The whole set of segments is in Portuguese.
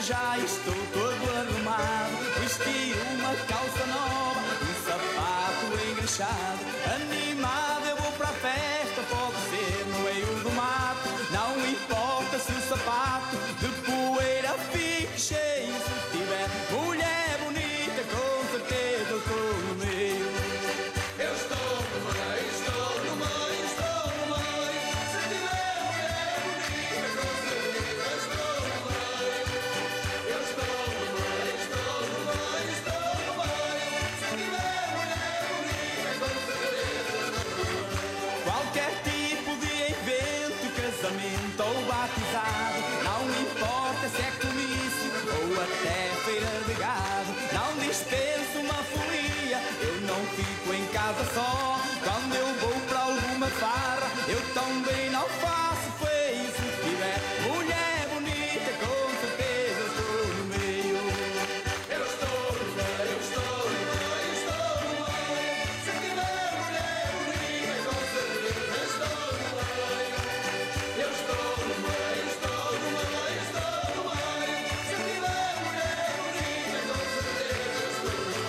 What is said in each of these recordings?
já estou todo arrumado. Vesti uma calça nova, um sapato engraxado. Animado eu vou para a festa, pode ser no meio do mato. Não importa se o sapato de poeira fique cheio. Se tiver mulher bonita, com certeza eu estou no meio. Eu estou no meio, estou no meio, estou no meio. Se tiver mulher bonita, com certeza estou no meio. Eu estou no meio, estou no meio, estou no meio. Se tiver mulher bonita, com certeza estou no meio. Qualquer tipo de evento, casamento ou batizado, não importa se é comício ou até feira de gado. Não dispenso uma folia, eu não fico em casa só. Quando eu vou para alguma farra, eu também não faço feio. Se tiver mulher bonita, com certeza eu estou no meio. Eu estou no meio, estou no meio, estou no meio. Se tiver mulher bonita, com certeza estou no meio. Eu estou no meio, estou no meio, estou no meio. Se tiver mulher bonita, com certeza estou no meio.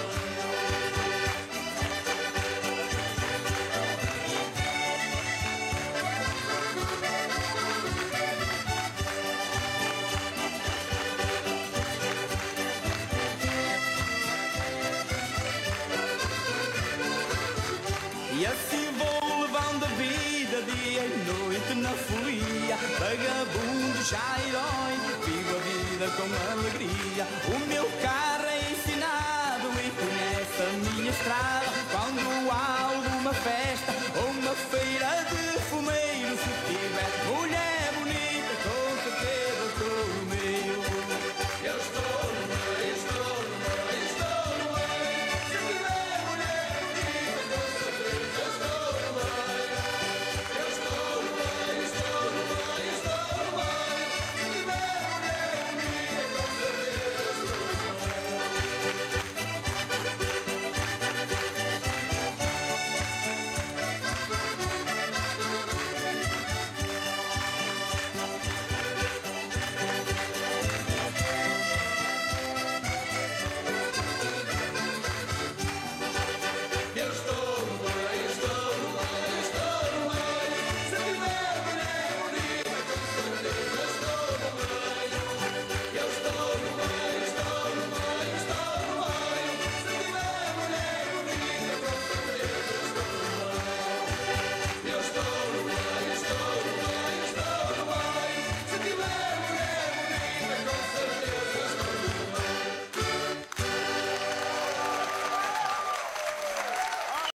E assim vou levando a vida dia e noite na folia. Vagabundo já herói, vivo a vida com alegria. O meu carro é ensinado e conhece a minha estrada. Quando há alguma festa ou uma feira de